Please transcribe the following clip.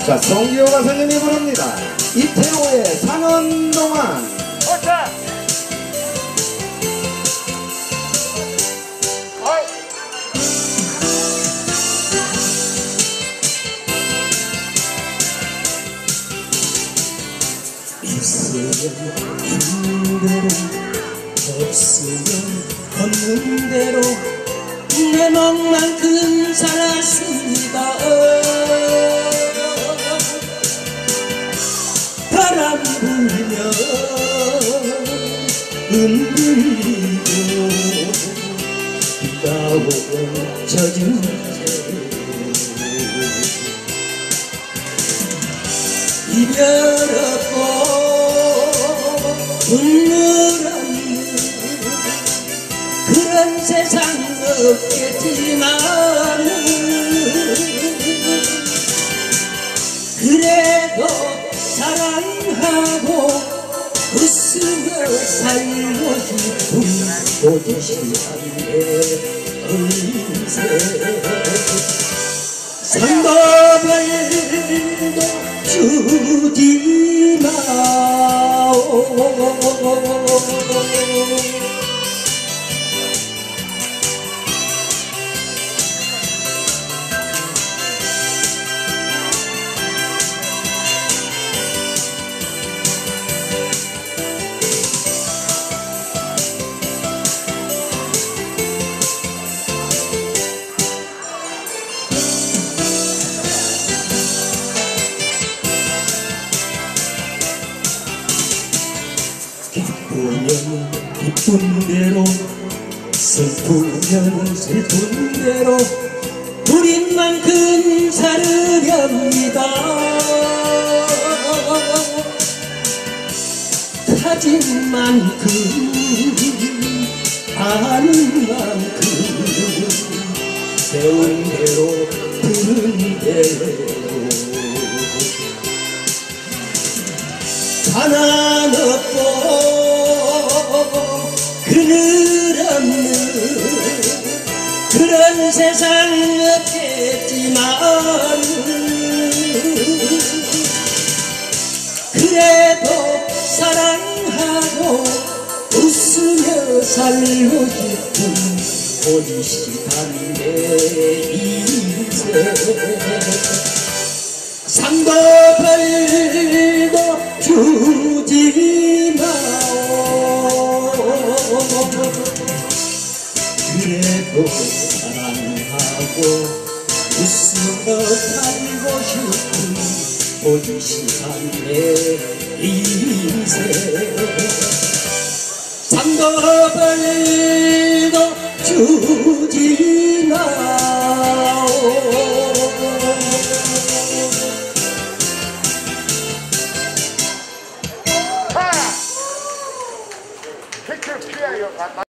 자, 송기호가 선생님이 부릅니다. 이태호의 사는 동안. 있으면 있는 대로, 없으면 없는 대로 내 맘만큼 살았습니다. 바람 불면 흔들리고 비가 오면 젖은 채 이별 없고 눈물 없는 그런 세상 없겠지만 그래도 사랑하고 웃으며 살고 싶은 오지시한 내 인생 상법을 주지 마오. 기쁘면 기쁜 대로 슬프면 슬픈 대로 우린 만큼 살으렵니다. 가진 만큼 아는 만큼 배운 대로 들은 대로 가난 없고 그늘 없는 그런 세상 없겠지만 그래도 사랑하고 웃으며 살고 싶은 오지시한 내 인생 상법을 주지 마오. 그래도 사랑하고 웃으며 살고 싶은 오지시한 내 인생 상법을 주지 마오. 피클 피해요.